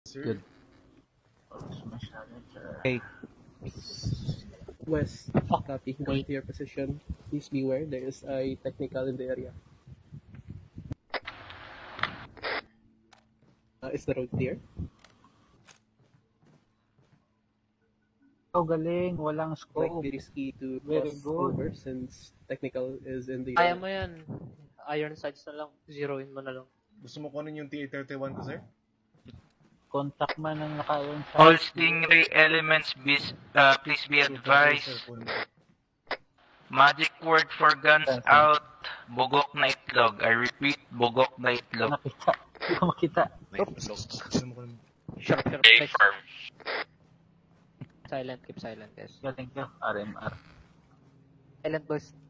Sir? Good. Okay. West, copy. Going to your position. Please beware, there is a technical in the area. Is the road clear? Oh, galing. Walang Might scope. be risky to Very cross good. over since technical is in the Kaya mo yan. Iron sights na lang. Zeroin mo na lang. Gusto mo kunin yung TA-31 ko, sir? Contact man ang naka-iron sight. All Stingray elements, please be advised. Sir, kunin mo. Magic word for guns out. Bugok na itlog. I repeat, bugok na itlog. Nakita. Hindi ko makita. Gusto mo kunin mo. Sharp, sharp. Nice. Silent. Keep silent, guys. Galing ka. RMR. Silent, boys.